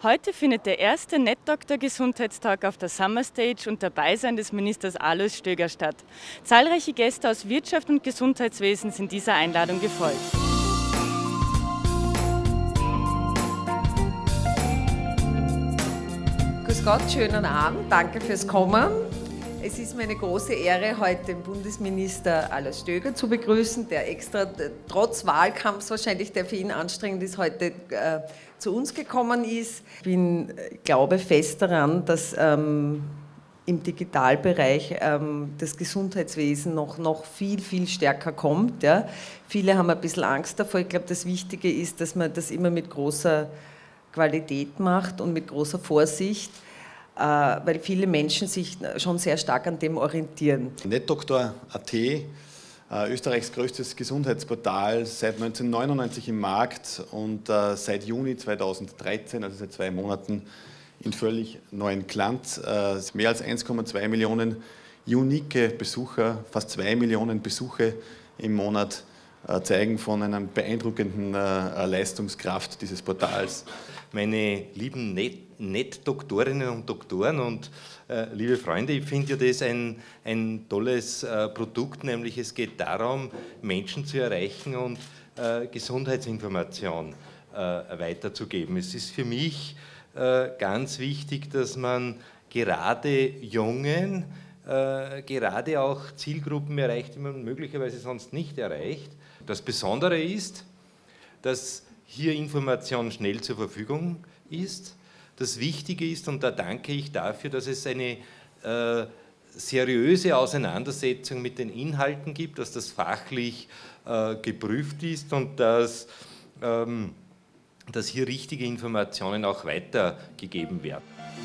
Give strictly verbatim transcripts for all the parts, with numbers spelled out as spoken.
Heute findet der erste NetDoktor-Gesundheitstag auf der Summer Stage unter Beisein des Ministers Alois Stöger statt. Zahlreiche Gäste aus Wirtschaft und Gesundheitswesen sind dieser Einladung gefolgt. Grüß Gott, schönen Abend, danke fürs Kommen. Es ist mir eine große Ehre, heute den Bundesminister Alois Stöger zu begrüßen, der extra trotz Wahlkampfs wahrscheinlich, der für ihn anstrengend ist, heute äh, zu uns gekommen ist. Ich bin, glaube fest daran, dass ähm, im Digitalbereich ähm, das Gesundheitswesen noch, noch viel, viel stärker kommt. Ja. Viele haben ein bisschen Angst davor. Ich glaube, das Wichtige ist, dass man das immer mit großer Qualität macht und mit großer Vorsicht, weil viele Menschen sich schon sehr stark an dem orientieren. NetDoktor punkt at, äh, Österreichs größtes Gesundheitsportal, seit neunzehnhundertneunundneunzig im Markt und äh, seit Juni zweitausenddreizehn, also seit zwei Monaten, in völlig neuen Glanz. Äh, mehr als eins Komma zwei Millionen unique Besucher, fast zwei Millionen Besuche im Monat äh, zeigen von einer beeindruckenden äh, Leistungskraft dieses Portals. Meine lieben NetDoktorinnen und Doktoren und äh, liebe Freunde, ich finde ja das ein, ein tolles äh, Produkt, nämlich es geht darum, Menschen zu erreichen und äh, Gesundheitsinformation äh, weiterzugeben. Es ist für mich äh, ganz wichtig, dass man gerade Jungen, äh, gerade auch Zielgruppen erreicht, die man möglicherweise sonst nicht erreicht. Das Besondere ist, dass hier Information schnell zur Verfügung ist. Das Wichtige ist, und da danke ich dafür, dass es eine äh, seriöse Auseinandersetzung mit den Inhalten gibt, dass das fachlich äh, geprüft ist und dass, ähm, dass hier richtige Informationen auch weitergegeben werden.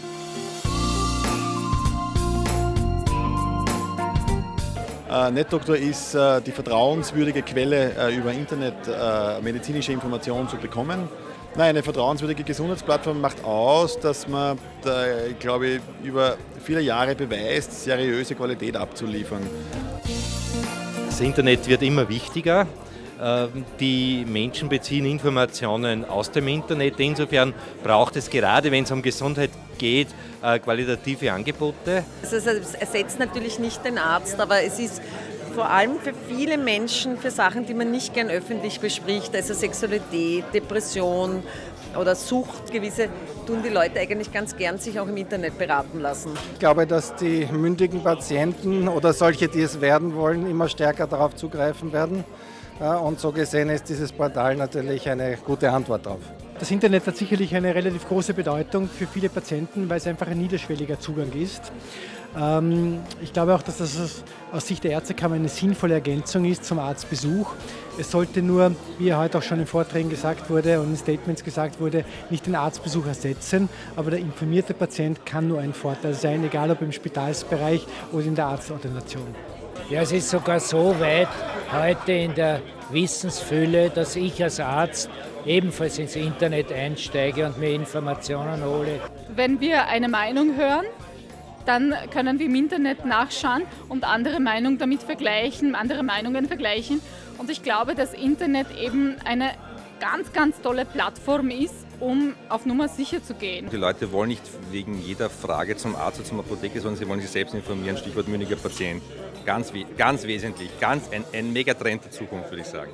Äh, NetDoktor ist äh, die vertrauenswürdige Quelle, äh, über Internet äh, medizinische Informationen zu bekommen. Nein, eine vertrauenswürdige Gesundheitsplattform macht aus, dass man, da, glaube ich, über viele Jahre beweist, seriöse Qualität abzuliefern. Das Internet wird immer wichtiger. Die Menschen beziehen Informationen aus dem Internet. Insofern braucht es gerade, wenn es um Gesundheit geht, qualitative Angebote. Also es ersetzt natürlich nicht den Arzt, aber es ist vor allem für viele Menschen, für Sachen, die man nicht gern öffentlich bespricht, also Sexualität, Depression oder Sucht, gewisse, tun die Leute eigentlich ganz gern sich auch im Internet beraten lassen. Ich glaube, dass die mündigen Patienten oder solche, die es werden wollen, immer stärker darauf zugreifen werden. Und so gesehen ist dieses Portal natürlich eine gute Antwort darauf. Das Internet hat sicherlich eine relativ große Bedeutung für viele Patienten, weil es einfach ein niederschwelliger Zugang ist. Ich glaube auch, dass das aus Sicht der Ärztekammer eine sinnvolle Ergänzung ist zum Arztbesuch. Es sollte nur, wie heute auch schon in Vorträgen gesagt wurde und in Statements gesagt wurde, nicht den Arztbesuch ersetzen, aber der informierte Patient kann nur ein Vorteil sein, egal ob im Spitalsbereich oder in der Arztordination. Ja, es ist sogar so weit heute in der Wissensfülle, dass ich als Arzt ebenfalls ins Internet einsteige und mir Informationen hole. Wenn wir eine Meinung hören, dann können wir im Internet nachschauen und andere Meinungen damit vergleichen, andere Meinungen vergleichen. Und ich glaube, dass Internet eben eine ganz, ganz tolle Plattform ist, um auf Nummer sicher zu gehen. Die Leute wollen nicht wegen jeder Frage zum Arzt oder zum Apotheker, sondern sie wollen sich selbst informieren, Stichwort mündiger Patient. Ganz, ganz wesentlich, ganz ein, ein Megatrend der Zukunft, würde ich sagen.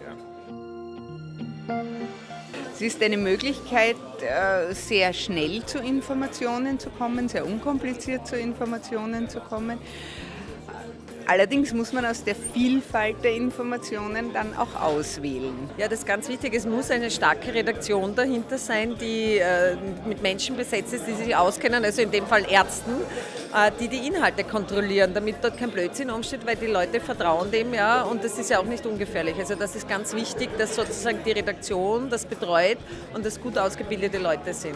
Ja. Es ist eine Möglichkeit, sehr schnell zu Informationen zu kommen, sehr unkompliziert zu Informationen zu kommen. Allerdings muss man aus der Vielfalt der Informationen dann auch auswählen. Ja, das ist ganz wichtig. Es muss eine starke Redaktion dahinter sein, die äh, mit Menschen besetzt ist, die sich auskennen, also in dem Fall Ärzten, äh, die die Inhalte kontrollieren, damit dort kein Blödsinn umsteht, weil die Leute vertrauen dem, ja, und das ist ja auch nicht ungefährlich. Also das ist ganz wichtig, dass sozusagen die Redaktion das betreut und dass gut ausgebildete Leute sind.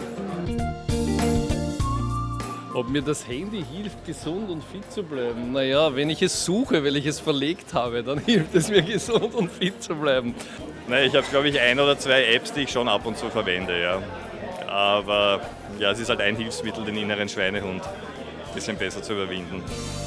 Ob mir das Handy hilft, gesund und fit zu bleiben? Naja, wenn ich es suche, weil ich es verlegt habe, dann hilft es mir, gesund und fit zu bleiben. Naja, ich habe, glaube ich, ein oder zwei Apps, die ich schon ab und zu verwende. Ja. Aber ja, es ist halt ein Hilfsmittel, den inneren Schweinehund ein bisschen besser zu überwinden.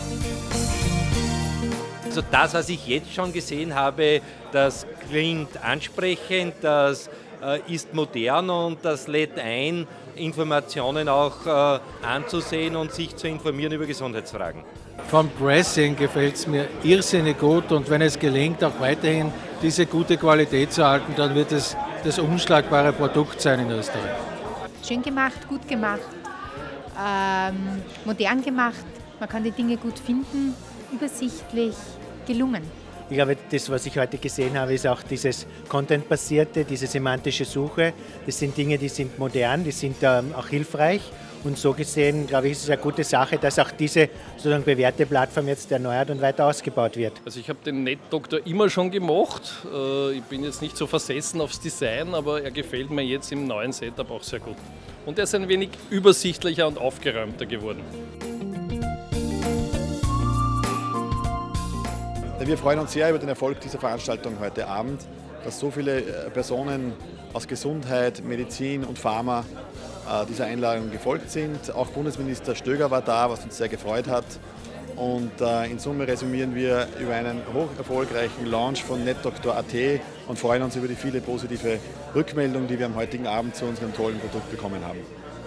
Also das, was ich jetzt schon gesehen habe, das klingt ansprechend, das ist modern und das lädt ein, Informationen auch äh, anzusehen und sich zu informieren über Gesundheitsfragen. Vom Pressing gefällt es mir irrsinnig gut und wenn es gelingt, auch weiterhin diese gute Qualität zu halten, dann wird es das unschlagbare Produkt sein in Österreich. Schön gemacht, gut gemacht, ähm, modern gemacht, man kann die Dinge gut finden, übersichtlich, gelungen. Ich glaube, das, was ich heute gesehen habe, ist auch dieses Content-basierte, diese semantische Suche. Das sind Dinge, die sind modern, die sind ähm, auch hilfreich. Und so gesehen, glaube ich, ist es eine gute Sache, dass auch diese sozusagen bewährte Plattform jetzt erneuert und weiter ausgebaut wird. Also ich habe den NetDoktor immer schon gemocht. Ich bin jetzt nicht so versessen aufs Design, aber er gefällt mir jetzt im neuen Setup auch sehr gut. Und er ist ein wenig übersichtlicher und aufgeräumter geworden. Wir freuen uns sehr über den Erfolg dieser Veranstaltung heute Abend, dass so viele Personen aus Gesundheit, Medizin und Pharma dieser Einladung gefolgt sind. Auch Bundesminister Stöger war da, was uns sehr gefreut hat. Und in Summe resümieren wir über einen hoch erfolgreichen Launch von NetDoktor Punkt at und freuen uns über die viele positive Rückmeldungen, die wir am heutigen Abend zu unserem tollen Produkt bekommen haben.